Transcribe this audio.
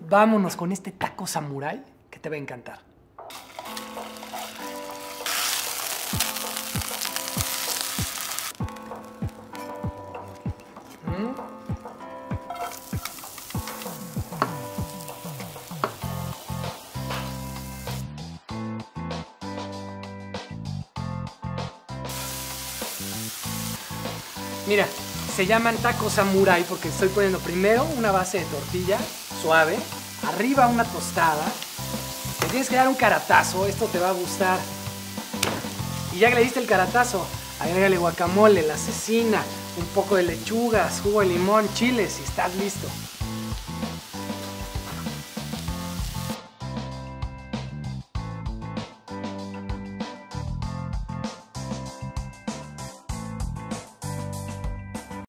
vámonos con este taco samurái que te va a encantar. Mira, se llaman tacos samurái porque estoy poniendo primero una base de tortilla suave, arriba una tostada. Le tienes que dar un caratazo, esto te va a gustar. Y ya que le diste el caratazo, agrégale guacamole, la cecina, un poco de lechugas, jugo de limón, chiles y estás listo.